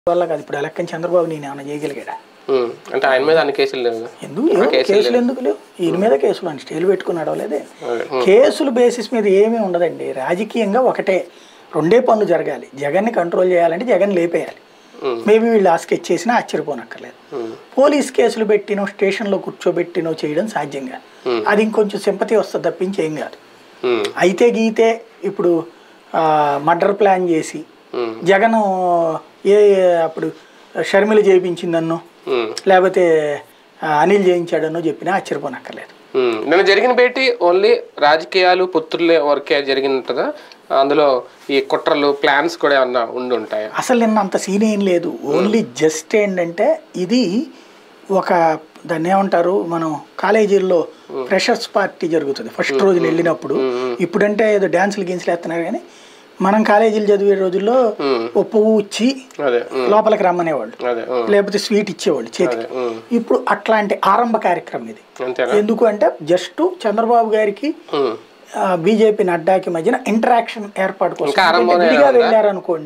వల్ల కాదు. ఇప్పుడు ఎలక్కని చంద్రబాబు నేను ఏమైనా చేయగలిగాడా? అంటే ఆయన మీద అన్ని కేసులు లేవు. కేసులు ఎందుకు లేవు? ఈయన మీద కేసులు అని స్టేలు పెట్టుకున్నాడో లేదే. కేసుల బేసిస్ మీద ఏమీ ఉండదండి. రాజకీయంగా ఒకటే రెండే పనులు జరగాలి. జగన్ని కంట్రోల్ చేయాలంటే జగన్ లేపేయాలి. మేబీ వీళ్ళు ఆ స్కెచ్ చేసినా ఆశ్చర్యపోనక్కర్లేదు. పోలీస్ కేసులు పెట్టినో స్టేషన్లో కూర్చోబెట్టినో చేయడం సాధ్యం కాదు. అది ఇంకొంచెం సింపతి వస్తుంది తప్పించి ఏం కాదు. అయితే గీతే ఇప్పుడు మర్డర్ ప్లాన్ చేసి జగన్ అప్పుడు షర్మిల చేయించిందన్నో లేకపోతే అనిల్ చేయించాడన్నో చెప్పినా ఆశ్చర్యపోనక్కర్లేదు. నిన్న జరిగిన భేటీ ఓన్లీ రాజకీయాలు పొత్తులే వరకే జరిగినట్టుగా, అందులో ఈ కుట్రలు ప్లాన్స్ కూడా ఏమన్నా ఉండి ఉంటాయి? అసలు నిన్న అంత సీన్ ఏం లేదు. ఓన్లీ జస్ట్ ఏంటంటే ఇది ఒక దాన్ని ఏమంటారు, మనం కాలేజీల్లో ఫ్రెషర్స్ పార్టీ జరుగుతుంది ఫస్ట్ రోజున వెళ్ళినప్పుడు. ఇప్పుడంటే ఏదో డ్యాన్సులు గిన్సులు వేస్తున్నారు, కానీ మనం కాలేజీలు చదివే రోజుల్లో ఓ పువ్వు ఇచ్చి లోపలికి రమ్మనేవాళ్ళు, లేకపోతే స్వీట్ ఇచ్చేవాళ్ళు చేతికి. ఇప్పుడు అట్లాంటి ఆరంభ కార్యక్రమం ఇది. ఎందుకు అంటే జస్ట్ చంద్రబాబు గారికి బీజేపీ నడ్డాకి మధ్యన ఇంటరాక్షన్ ఏర్పాటు కోసం విడిగా వెళ్ళారనుకోండి.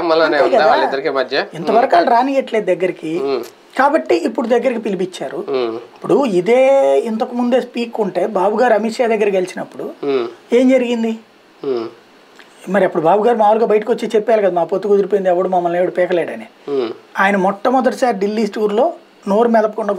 ఇంతవరకు వాళ్ళు రానియట్లేదు దగ్గరికి, కాబట్టి ఇప్పుడు దగ్గరికి పిలిపించారు. ఇప్పుడు ఇదే ఇంతకు ముందే స్పీక్ ఉంటే బాబు గారు అమిత్ షా దగ్గరికి గెలిచినప్పుడు ఏం జరిగింది మరి? అప్పుడు బాబు గారు మామూలుగా బయటకు వచ్చి చెప్పారు కదా, మా పొత్తు కుదిరిపోయింది, ఎవడు మమ్మల్ని ఎవడు పీకలేడని. ఆయన మొట్టమొదటిసారి ఢిల్లీ టూర్లో నోరు మెదపకుండా